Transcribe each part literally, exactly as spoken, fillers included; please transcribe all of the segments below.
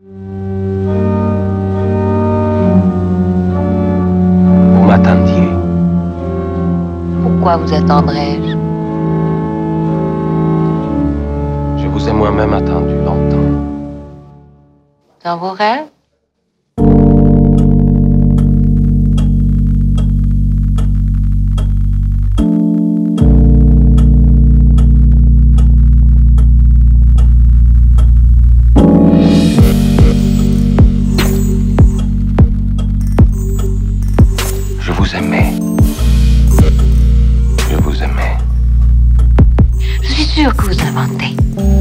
Vous m'attendiez. Pourquoi vous attendrais-je? Je vous ai moi-même attendu longtemps. Dans vos rêves? Je vous aimais. Je vous aimais. Je suis sûre que vous inventez.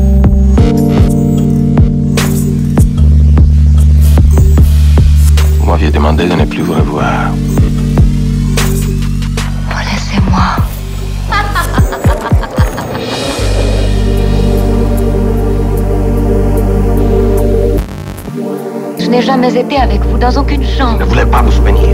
Vous m'aviez demandé de ne plus vous revoir. Oh, laissez-moi. Je n'ai jamais été avec vous dans aucune Je chambre. ne voulais pas vous souvenir.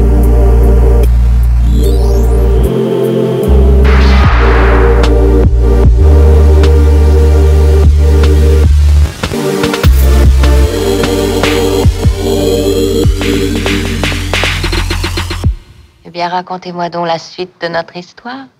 Eh bien, racontez-moi donc la suite de notre histoire.